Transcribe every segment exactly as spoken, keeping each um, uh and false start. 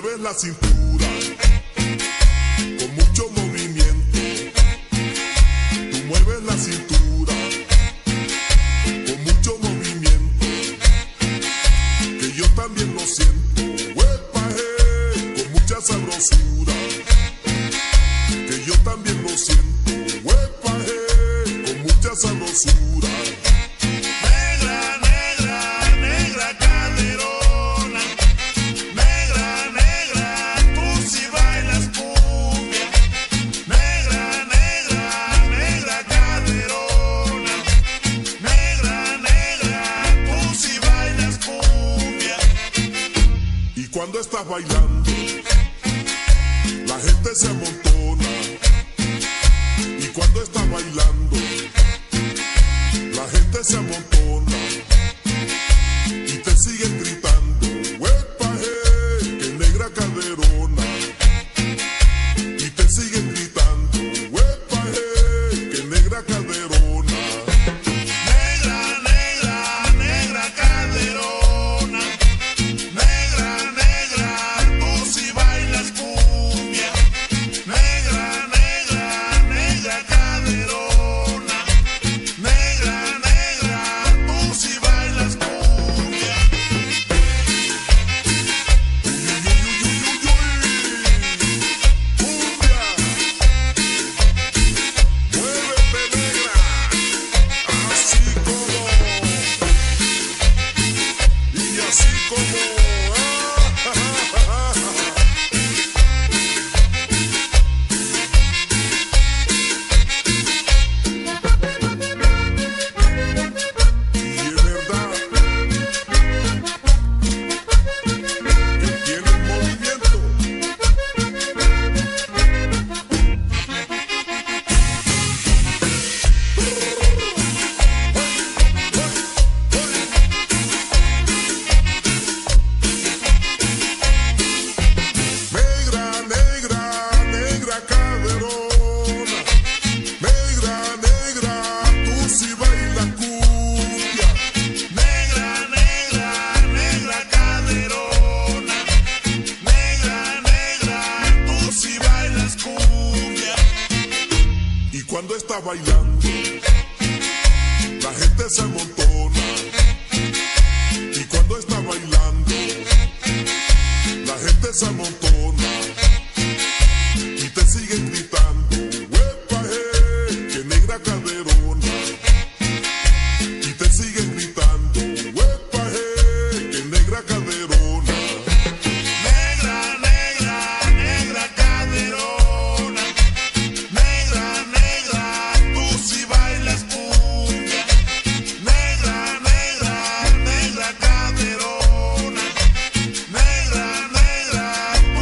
mueves la cintura con mucho movimiento. Tú mueves la cintura con mucho movimiento, que yo también lo siento. Huepa, hey, con mucha sabrosura, que yo también lo siento. Huepa, hey, con mucha sabrosura. Negra, negra, negra caderona. Negra, negra, tú si bailas cumbia. Negra, negra, negra caderona. Negra, negra, tú si bailas cumbia. Y cuando estás bailando, la gente se amontona. Y cuando estás bailando, la gente se amontona y te siguen gritando. Huepa, hey, que negra caderona. Y te siguen gritando. Huepa, hey, que negra caderona. Negra, negra, negra caderona. Negra, negra, tú si bailas cumbia. Negra, negra, negra caderona. Negra, negra, tú si bailas cumbia. Cumbia, muévete negra, así como, y así como. Y es verdad que tienen movimiento. Negra, negra, negra caderona. Negra, negra, tú si bailas cumbia. Negra, negra, negra caderona. Negra, negra, tú si bailas cumbia. Y cuando estás bailando, la gente se amontona. Y cuando estás bailando, la gente se amontona y te siguen gritando. Huepa, hey, que negra caderona. Y te siguen gritando. Huepa, hey, que negra caderona. Negra, negra, negra caderona. Negra, negra, tú si bailas cumbia. Negra, negra, negra caderona. Negra, negra,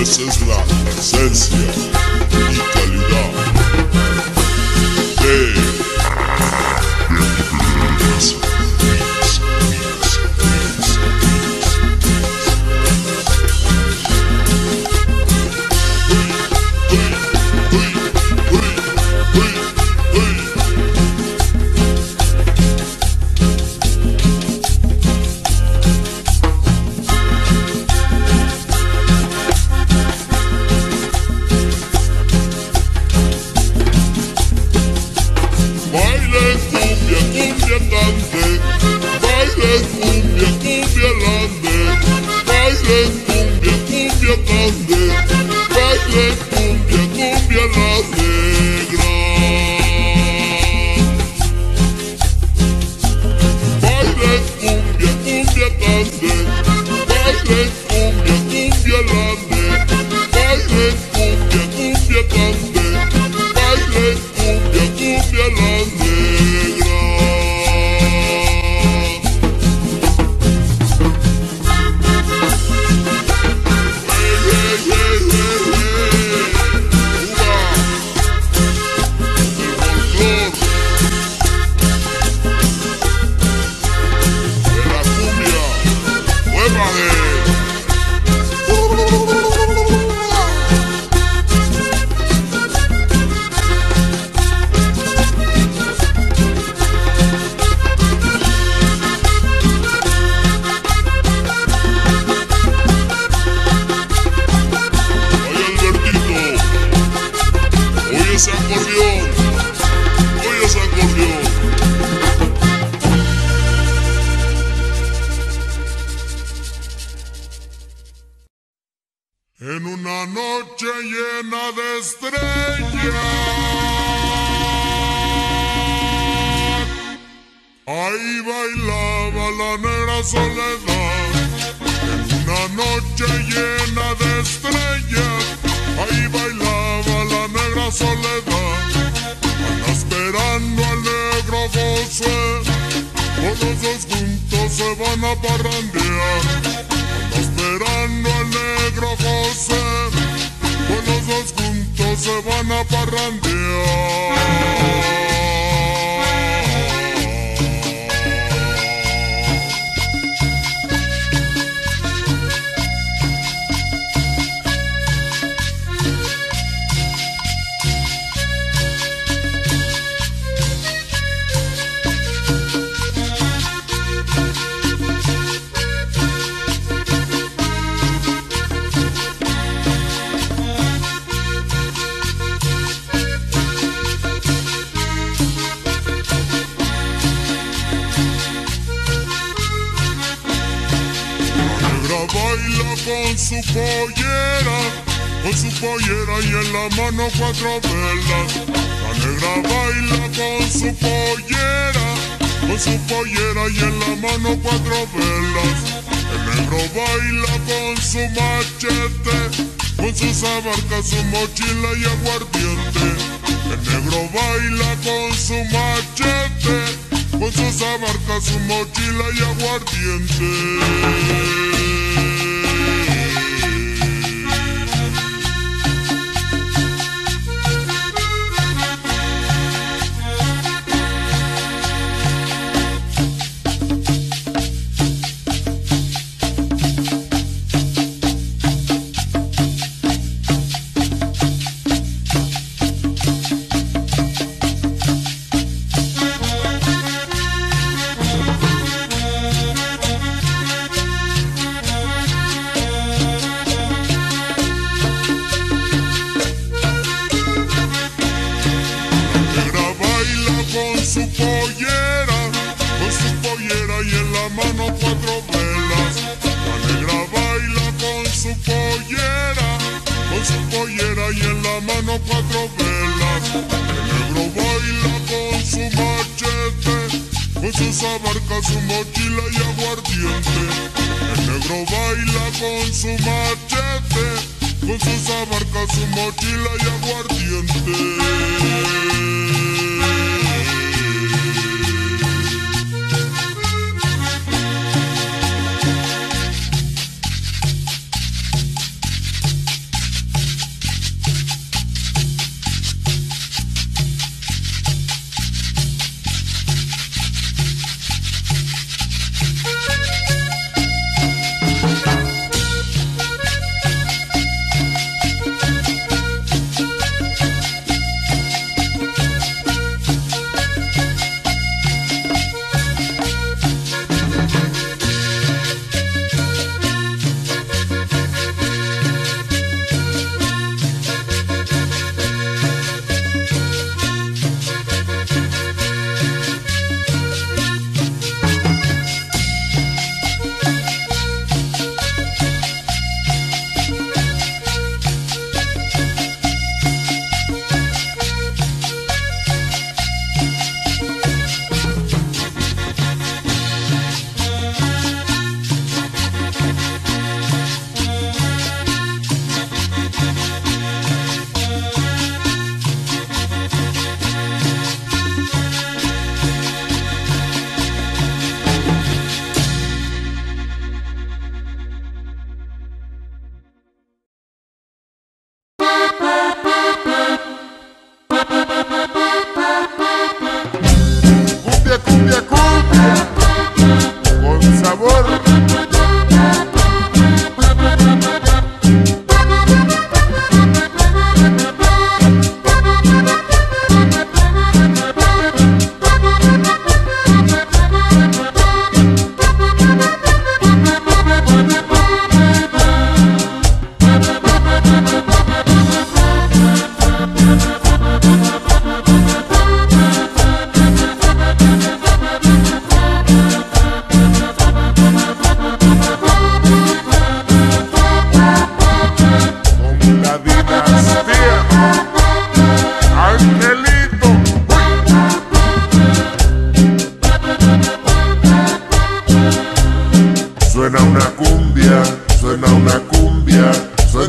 Esa es la esencia y calidad de Beats. Baile cumbia, cumbia cante, baile cumbia, cumbia lande, baile cumbia, cumbia cante, baile cumbia, cumbia la negra. Baile cumbia, cumbia cante, baile cumbia, cumbia lande, baile cumbia, cumbia cante, baile cumbia, cumbia la negra. Hey, hey, hey, hey, hey. Cuba, el folclor de la cumbia, ¡huépale! Oye ese acordeón, oye ese acordeón. En una noche llena de estrellas, ahí bailaba la negra Soledad. En una noche llena de estrellas, ahí bailaba la negra Soledad. Anda esperando al negro José, con los dos juntos se van a parrandear. Anda esperando al negro José, con los dos juntos se van a parrandear. Baila con su pollera, con su pollera y en la mano cuatro velas. La negra baila con su pollera, con su pollera y en la mano cuatro velas. El negro baila con su machete, con sus abarcas, su mochila y aguardiente. El negro baila con su machete, con sus abarcas, su mochila y aguardiente. Con su pollera, con su pollera y en la mano cuatro velas. La negra baila con su pollera, con su pollera y en la mano cuatro velas. El negro baila con su machete, con sus abarcas, su mochila y aguardiente. El negro baila con su machete, con sus abarcas, su mochila y aguardiente.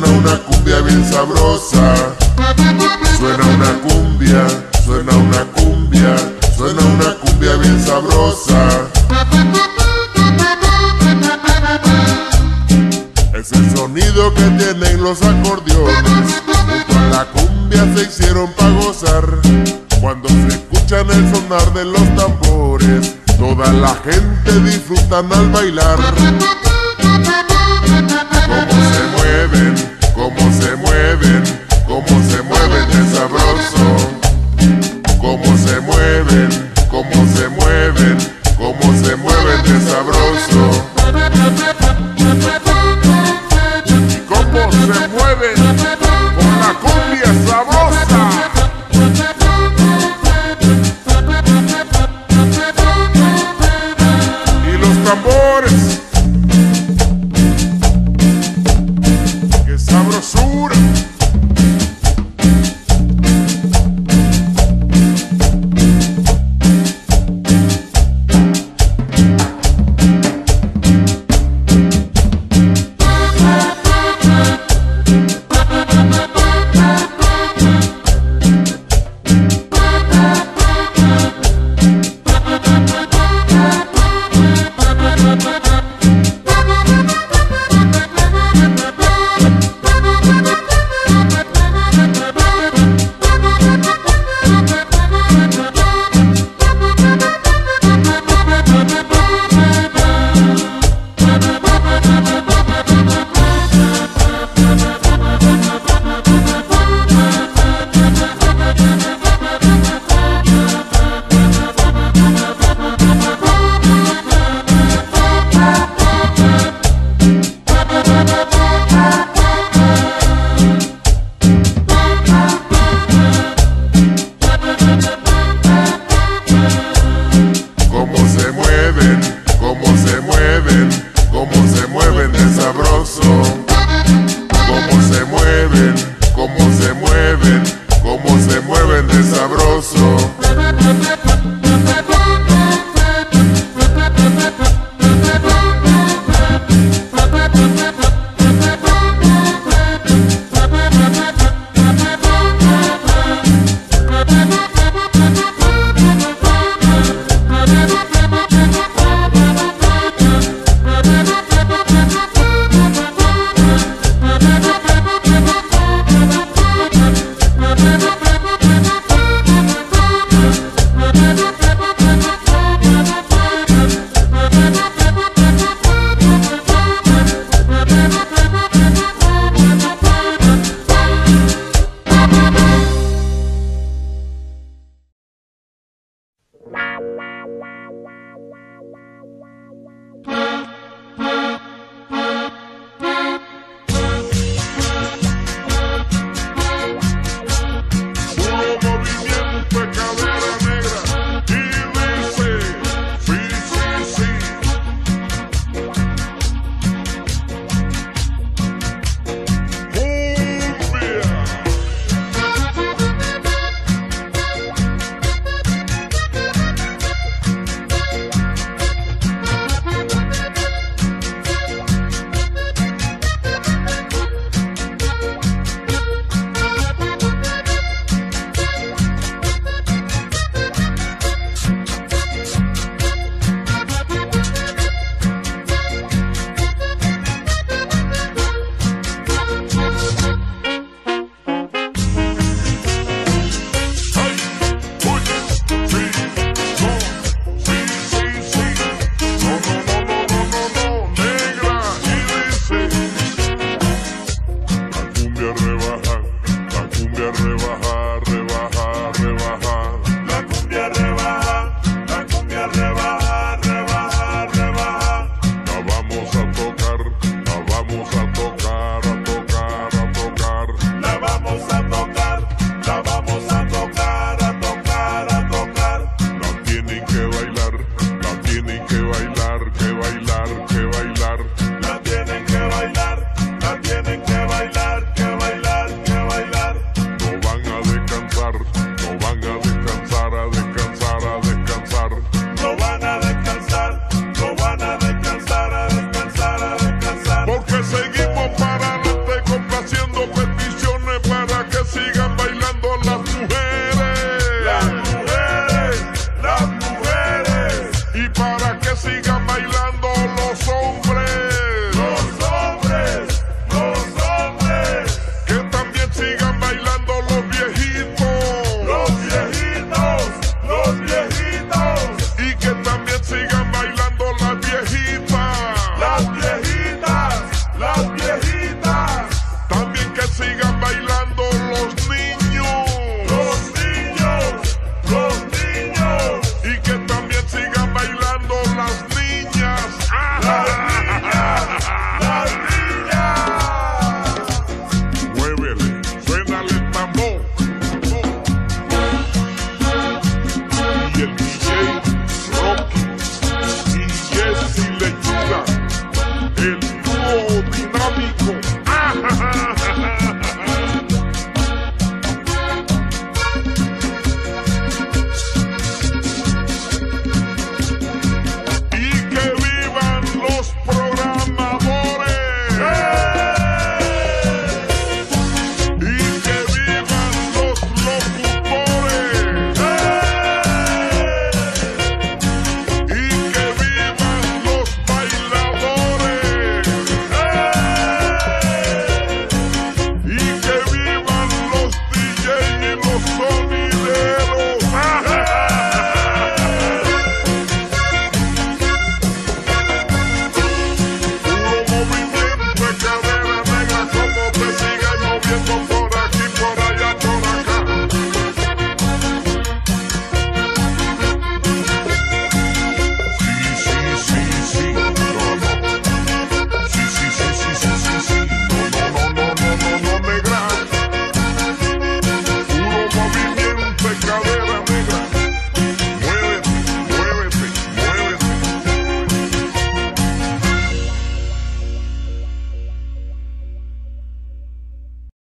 suena una cumbia bien sabrosa. Suena una cumbia, suena una cumbia, suena una cumbia bien sabrosa. Es el sonido que tienen los acordeones, junto a la cumbia se hicieron pa' gozar. Cuando se escuchan el sonar de los tambores, toda la gente disfrutan al bailar. Cómo se mueven, cómo se mueven, cómo se mueven de sabroso. Cómo se mueven, cómo se mueven, cómo se mueven de sabroso. Y cómo se mueven con la cumbia sabrosa. Y los tambores. ¡Qué sabrosura!